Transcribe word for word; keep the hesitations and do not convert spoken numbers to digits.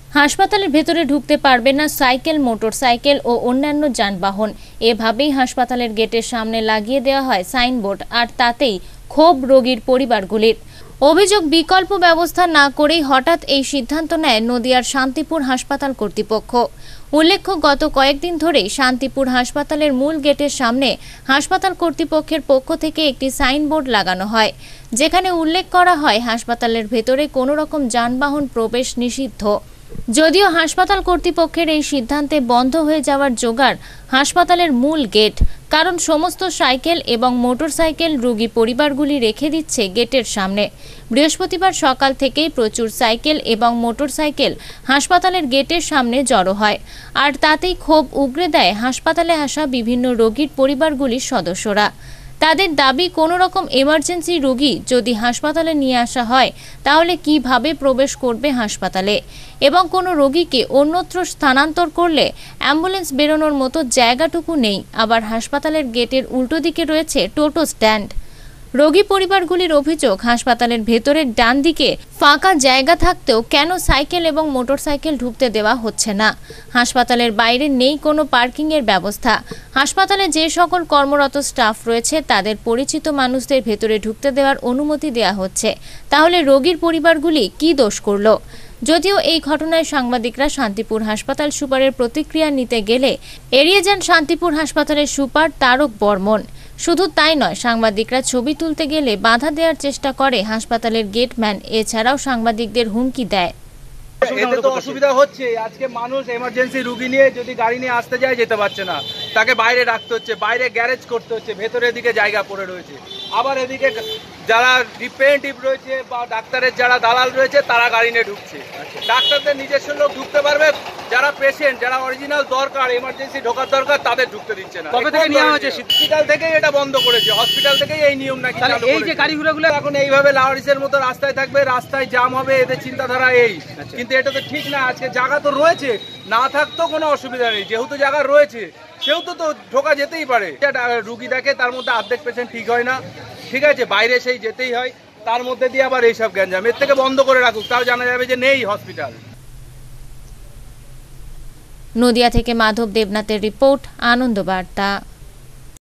হাসপাতালের ভেতরে ঢুকতে পারবে না সাইকেল, মোটরসাইকেল ও অন্যান্য যানবাহন। এভাবেই হাসপাতালের গেটের সামনে লাগিয়ে দেওয়া হয় সাইনবোর্ড, আর তাতেই ক্ষোভ রোগীর পরিবারগুলির। অভিযোগ, বিকল্প ব্যবস্থা না করেই হঠাৎ এই সিদ্ধান্ত নেয় নদিয়ার শান্তিপুর হাসপাতাল কর্তৃপক্ষ। উল্লেখ্য, গত কয়েকদিন ধরেই শান্তিপুর হাসপাতালের মূল গেটের সামনে হাসপাতাল কর্তৃপক্ষের পক্ষ থেকে একটি সাইনবোর্ড লাগানো হয়, যেখানে উল্লেখ করা হয় হাসপাতালের ভেতরে কোনো রকম যানবাহন প্রবেশ নিষিদ্ধ। যদিও হাসপাতাল কর্তৃপক্ষের এই সিদ্ধান্তে বন্ধ হয়ে যাওয়ার জোগাড় হাসপাতালের মূল গেট, কারণ সমস্ত সাইকেল এবং মোটরসাইকেল রোগী পরিবারগুলি রেখে দিচ্ছে গেটের সামনে। বৃহস্পতিবার সকাল থেকেই প্রচুর সাইকেল এবং মোটরসাইকেল হাসপাতালের গেটের সামনে জড়ো হয়, আর তাতেই ক্ষোভ উগরে দেয় হাসপাতালে আসা বিভিন্ন রোগীর পরিবারগুলির সদস্যরা। তাদের দাবি, কোনো রকম এমার্জেন্সি রোগী যদি হাসপাতালে নিয়ে আসা হয় তাহলে কিভাবে প্রবেশ করবে হাসপাতালে, এবং কোনো রোগীকে অন্যত্র স্থানান্তর করলে অ্যাম্বুলেন্স বেরোনোর মতো জায়গাটুকু নেই। আবার হাসপাতালের গেটের উল্টো দিকে রয়েছে টোটো স্ট্যান্ড। রোগী পরিবারগুলির অভিযোগ, হাসপাতালের ভেতরের ডান দিকে ফাঁকা জায়গা থাকতেও কেন সাইকেল এবং মোটরসাইকেল ঢুকতে দেওয়া হচ্ছে না। হাসপাতালের বাইরে নেই কোনো পার্কিংয়ের ব্যবস্থা। হাসপাতালে যে সকল কর্মরত স্টাফ রয়েছে তাদের পরিচিত মানুষদের ভেতরে ঢুকতে দেওয়ার অনুমতি দেওয়া হচ্ছে, তাহলে রোগীর পরিবারগুলি কি দোষ করলো? যদিও এই ঘটনায় সাংবাদিকরা শান্তিপুর হাসপাতাল সুপারের প্রতিক্রিয়া নিতে গেলে এড়িয়ে যান শান্তিপুর হাসপাতালের সুপার তারক বর্মন। শুধু তাই নয়, সাংবাদিকরা ছবি তুলতে গেলে বাধা দেওয়ার চেষ্টা করে হাসপাতালের গেটম্যান। এছাড়াও সাংবাদিকদের হুমকি দেয়। এতে তো অসুবিধা হচ্ছে, আজকে মানুষ এমার্জেন্সি রুগী নিয়ে যদি গাড়ি নিয়ে আসতে যায় যেতে পারছে না, তাকে বাইরে রাখতে হচ্ছে, বাইরে গ্যারেজ করতে হচ্ছে, ভেতরের দিকে জায়গা পড়ে রয়েছে। আবার এদিকে যারা রিপ্রেজেন্টেটিভ রয়েছে বা ডাক্তারের যারা দালাল রয়েছে তারা গাড়ি নিয়ে ঢুকছে। ডাক্তারদের নিজস্ব লোক ঢুকতে পারবে, যারা পেশেন্ট, যারা অরিজিনাল দরকার, এমার্জেন্সি ঢোকার দরকার, তাদের ঢুকতে দিচ্ছে না। কবে থেকে নেওয়া হয়েছে? হসপিটাল থেকেই এটা বন্ধ করেছে, হসপিটাল থেকেই এই নিয়ম নাকি। এই যে গাড়িগুলো এখন এইভাবে লাওয়ারিসের মতো রাস্তায় থাকবে, রাস্তায় জাম হবে, এদের চিন্তাধারা এই। কিন্তু এটা তো ঠিক না। আজকে জায়গা তো রয়েছে, না থাকতেও কোনো অসুবিধা নেই। যেহেতু জায়গা রয়েছে সেহেতু তো ঢোকা যেতেই পারে। রুগী দেখে তার মধ্যে অর্ধেক পেশেন্ট ঠিক হয় না, ঠিক আছে, বাইরে সেই যেতেই হয়, তার মধ্যে দিয়ে আবার এইসব গ্যাঞ্জাম। এর থেকে বন্ধ করে রাখুক, তাও জানা যাবে যে নেই হসপিটাল। নদিয়া থেকে মাধব দেবনাথের রিপোর্ট, আনন্দ বার্তা।